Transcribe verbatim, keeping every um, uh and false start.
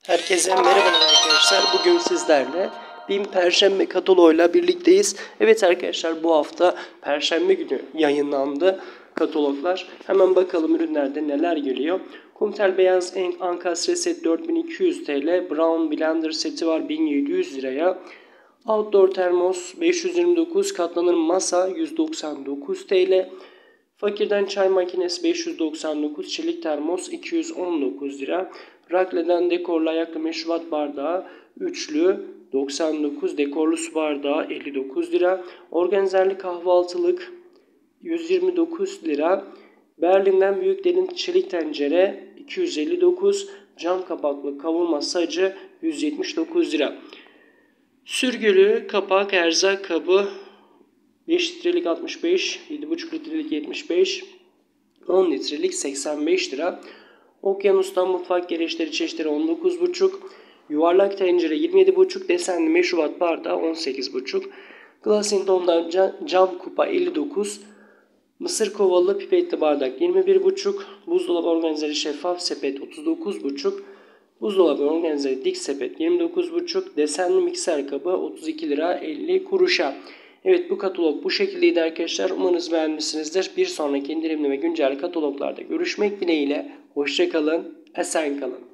Herkese merhabalar arkadaşlar. Bugün sizlerle BİM Perşembe kataloğuyla birlikteyiz. Evet arkadaşlar, bu hafta Perşembe günü yayınlandı kataloglar. Hemen bakalım ürünlerde neler geliyor. Kumtel beyaz ankastre set dört bin iki yüz TL. Brown blender seti var bin yedi yüz liraya. Outdoor termos beş yüz yirmi dokuz. Katlanır masa yüz doksan dokuz TL. Fakirden çay makinesi beş yüz doksan dokuz, çelik termos iki yüz on dokuz lira. Rakle'den dekorlu ayaklı meşrubat bardağı üçlü doksan dokuz, dekorlu su bardağı elli dokuz lira. Organizerli kahvaltılık yüz yirmi dokuz lira. Berlin'den büyük derin çelik tencere iki yüz elli dokuz, cam kapaklı kavurma sacı yüz yetmiş dokuz lira. Sürgülü kapak erzak kabı beş litrelik altmış beş, yedi buçuk litrelik yetmiş beş, on litrelik seksen beş lira. Okyanus'tan mutfak gereçleri çeşitleri on dokuz buçuk, yuvarlak tencere yirmi yedi buçuk, desenli meşrubat bardağı on sekiz buçuk. Glassington'dan cam kupa elli dokuz, mısır kovalı pipetli bardak yirmi bir buçuk, buzdolabı organizeri şeffaf sepet otuz dokuz buçuk, buzdolabı organizeri dik sepet yirmi dokuz buçuk, desenli mikser kabı otuz iki lira elli kuruşa. Evet, bu katalog bu şekildeydi arkadaşlar. Umarız beğenmişsinizdir. Bir sonraki indirimli ve güncel kataloglarda görüşmek dileğiyle. Hoşça kalın, esen kalın.